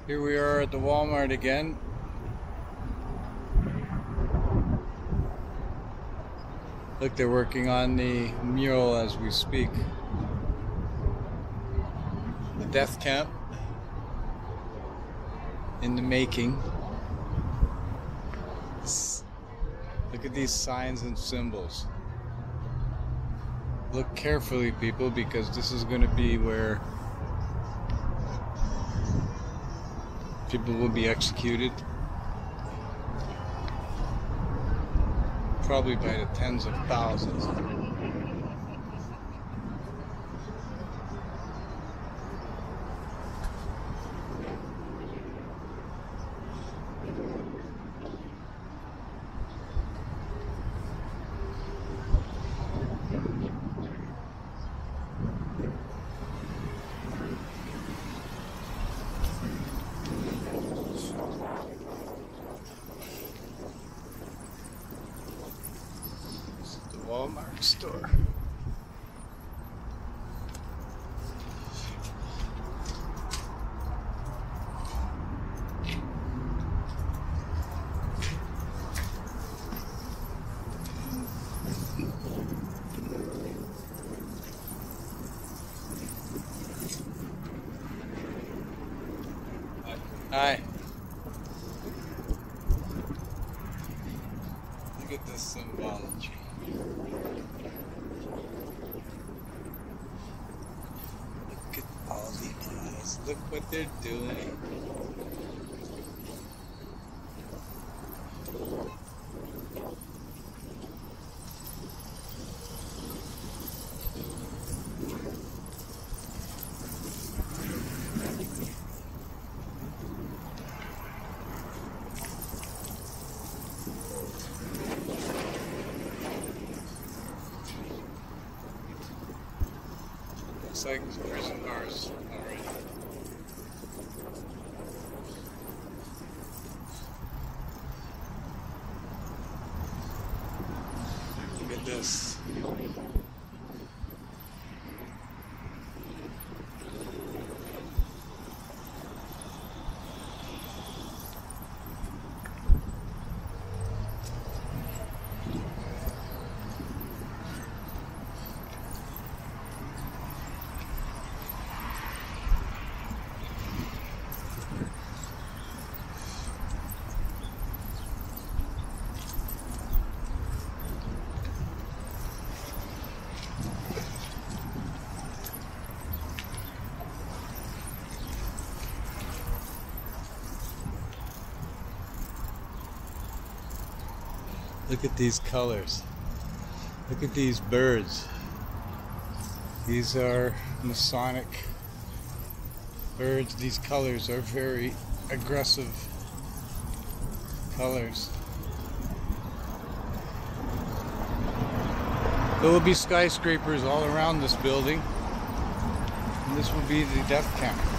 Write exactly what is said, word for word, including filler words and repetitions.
Here we are at the Walmart again. Look, they're working on the mural as we speak. The death camp in the making. Look at these signs and symbols. Look carefully, people, because this is going to be where people will be executed. Probably by the tens of thousands. Walmart store. Hi. Look at this symbology. Look at all the eyes. Look what they're doing. Looks like prison bars already. Look at this. Look at these colors. Look at these birds. These are Masonic birds. These colors are very aggressive colors. There will be skyscrapers all around this building. And this will be the death camp.